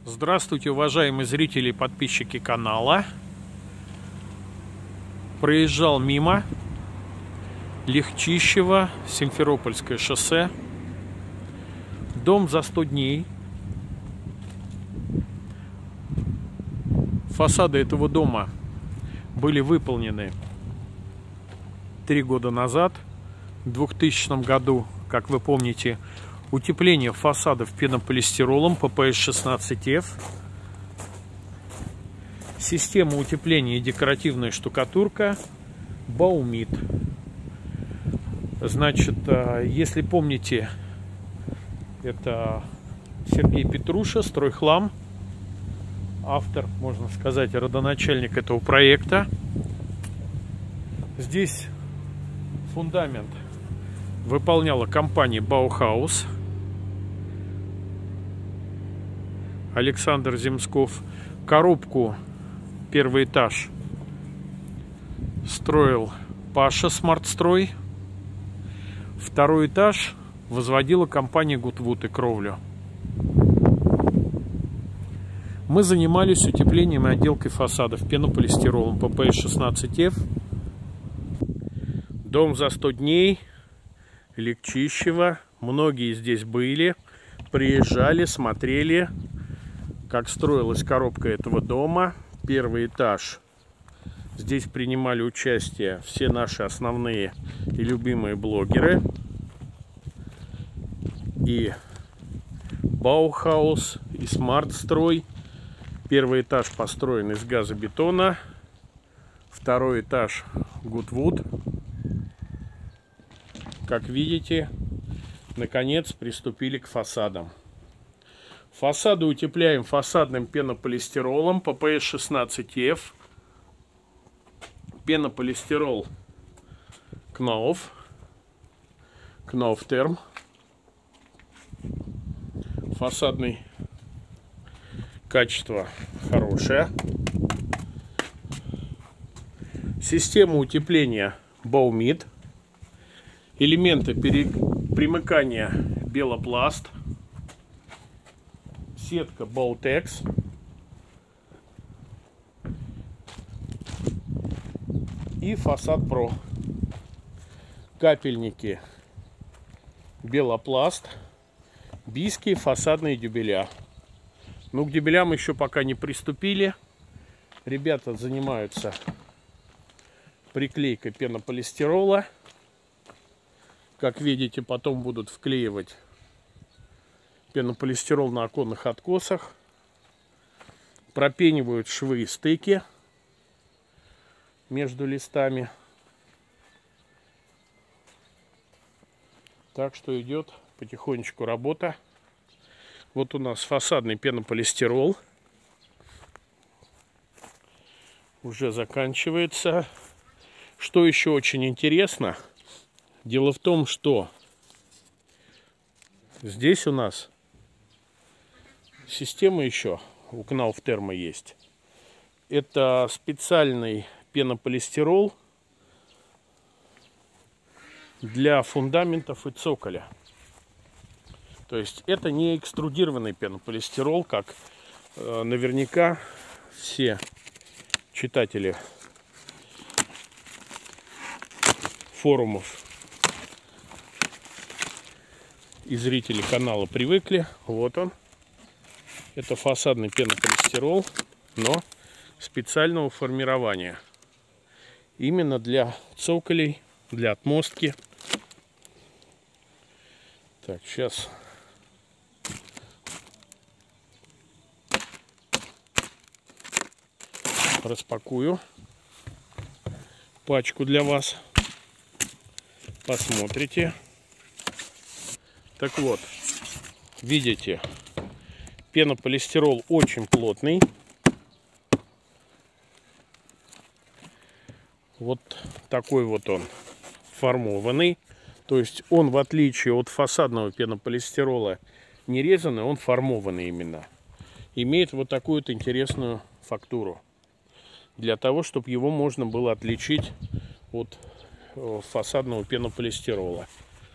Здравствуйте, уважаемые зрители и подписчики канала. Проезжал мимо Легчищево, Симферопольское шоссе. Дом за 100 дней. Фасады этого дома были выполнены 3 года назад. В 2000 году, как вы помните, утепление фасадов пенополистиролом ППС-16F. Система утепления и декоративная штукатурка Baumit. Значит, если помните, это Сергей Петруша, Стройхлам, автор, можно сказать, родоначальник этого проекта. Здесь фундамент выполняла компания Bauhaus. Александр Земсков. Коробку, первый этаж, строил Паша Смартстрой. Второй этаж возводила компания Goodwood и кровлю. Мы занимались утеплением и отделкой фасадов пенополистиролом ППС-16F. Дом за 100 дней. Легчищево. Многие здесь были, приезжали, смотрели, как строилась коробка этого дома. Первый этаж. Здесь принимали участие все наши основные и любимые блогеры. И Bauhaus, и Смартстрой. Первый этаж построен из газобетона. Второй этаж Goodwood. Как видите, наконец приступили к фасадам. Фасады утепляем фасадным пенополистиролом ППС-16F. Пенополистирол Knauf Term. Фасадное качество хорошее. Система утепления Baumit. Элементы примыкания Белопласт. Сетка Baltex. И фасад Pro. Капельники Белопласт. Бийские фасадные дюбеля. Ну, к дюбелям еще пока не приступили. Ребята занимаются приклейкой пенополистирола. Как видите, потом будут вклеивать пенополистирол на оконных откосах. Пропенивают швы и стыки между листами. Так что идет потихонечку работа. Вот у нас фасадный пенополистирол. Уже заканчивается. Что еще очень интересно? Дело в том, что здесь у нас система еще у Knauf Term есть. Это специальный пенополистирол для фундаментов и цоколя. То есть это не экструдированный пенополистирол, как наверняка все читатели форумов и зрители канала привыкли. Вот он. Это фасадный пенополистирол, но специального формирования. Именно для цоколей, для отмостки. Так, сейчас распакую пачку для вас. Посмотрите. Так вот, видите, пенополистирол очень плотный. Вот такой вот он формованный. То есть он, в отличие от фасадного пенополистирола, не резанный, он формованный именно. Имеет вот такую вот интересную фактуру. Для того, чтобы его можно было отличить от фасадного пенополистирола.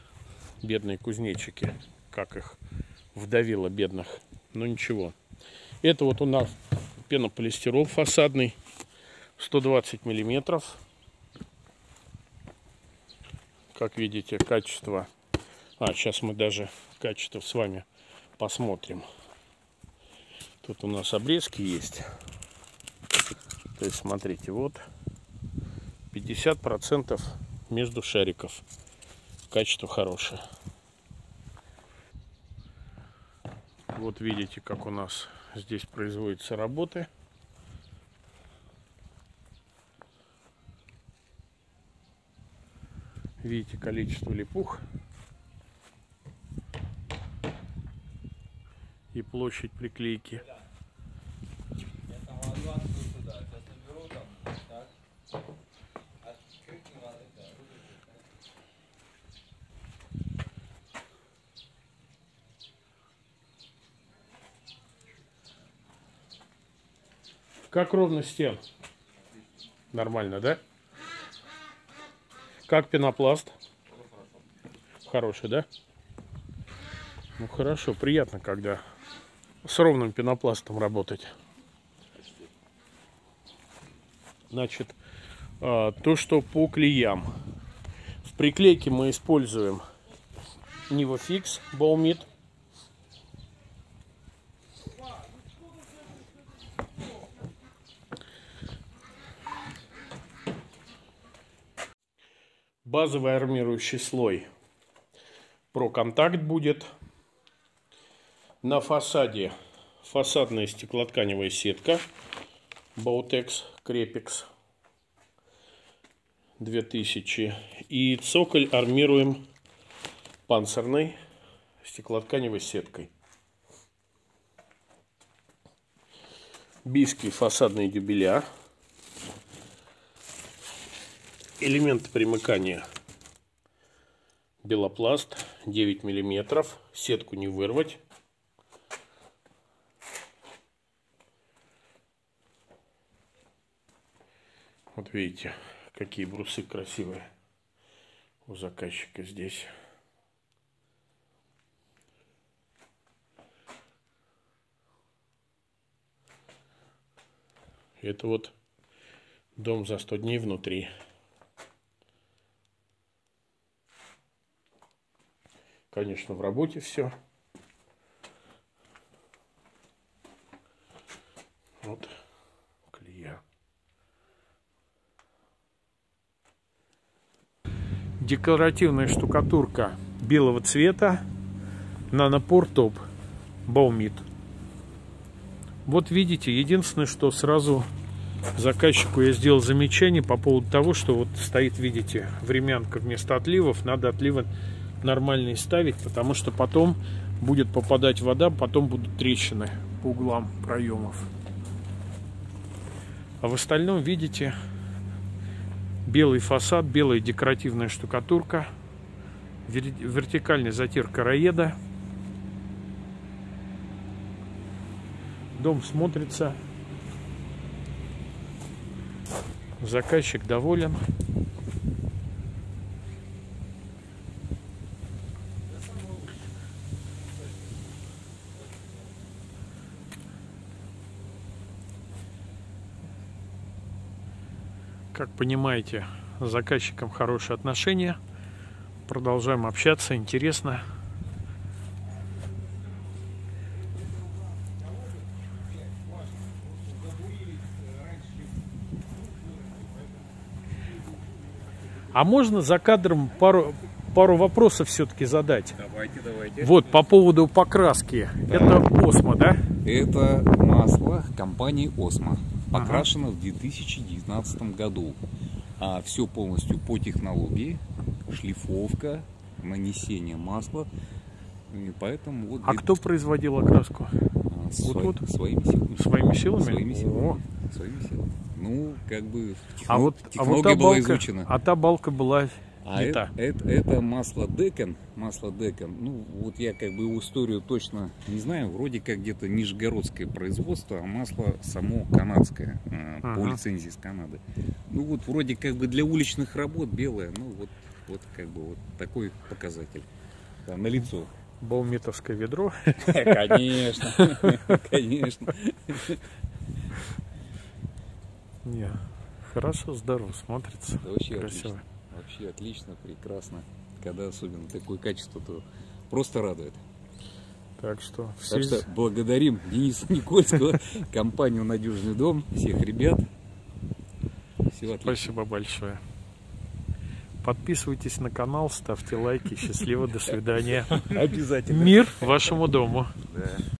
Бедные кузнечики, как их вдавило, бедных. Но ничего. Это вот у нас пенополистирол фасадный, 120 миллиметров. Как видите, качество. Сейчас мы даже качество с вами посмотрим. Тут у нас обрезки есть. То есть, смотрите, вот 50% между шариков. Качество хорошее. Вот видите, как у нас здесь производятся работы. Видите количество липух и площадь приклейки. Как ровность стен? Нормально, да? Как пенопласт? Хороший, да? Ну хорошо, приятно, когда с ровным пенопластом работать. Значит, то, что по клеям. В приклейке мы используем Nivofix Baumit. Базовый армирующий слой ProContact будет. На фасаде фасадная стеклотканевая сетка Bautex Crepex 2000. И цоколь армируем панцирной стеклотканевой сеткой. Биски фасадные дюбеля. Элементы примыкания белопласт 9 миллиметров. Сетку не вырвать. Вот видите, какие брусы красивые у заказчика здесь. Это вот дом за 100 дней внутри. Конечно, в работе все. Вот клея. Декоративная штукатурка белого цвета. Нанопор топ Baumit. Вот видите, единственное, что сразу заказчику я сделал замечание по поводу того, что вот стоит, видите, времянка вместо отливов. Надо отливы нормальные ставить, потому что потом будет попадать вода, потом будут трещины по углам проемов. А в остальном, видите, белый фасад, белая декоративная штукатурка, вертикальный затир короеда. Дом смотрится. Заказчик доволен. Как понимаете, с заказчиком хорошие отношения. Продолжаем общаться, интересно. А можно за кадром пару вопросов все-таки задать? Давайте. Вот, по поводу покраски. Да. Это Osmo, да? Это масло компании Osmo. Покрашено в 2019 году. Все полностью по технологии. Шлифовка, нанесение масла. И поэтому вот кто производил окраску? Своими силами. Своими силами? Своими силами. Своими силами. Ну, как бы технология была изучена. А та балка была не та. Это масло Decan. Ну, вот я как бы его историю точно не знаю. Вроде как где-то нижегородское производство, а масло само канадское. По лицензии с Канады. Ну, вот вроде как бы для уличных работ белое. Ну, вот как бы вот такой показатель. Да, на лицо. Баумитовское ведро. Конечно, конечно. Не, хорошо, здорово смотрится. Да вообще красиво. отлично. Вообще отлично, прекрасно. Когда особенно такое качество, то просто радует. Так что, Так что благодарим Дениса Никольского, компанию «Надежный дом», всех ребят. Всего отлично. Спасибо большое. Подписывайтесь на канал, ставьте лайки. Счастливо, до свидания. Обязательно. Мир вашему дому. Да.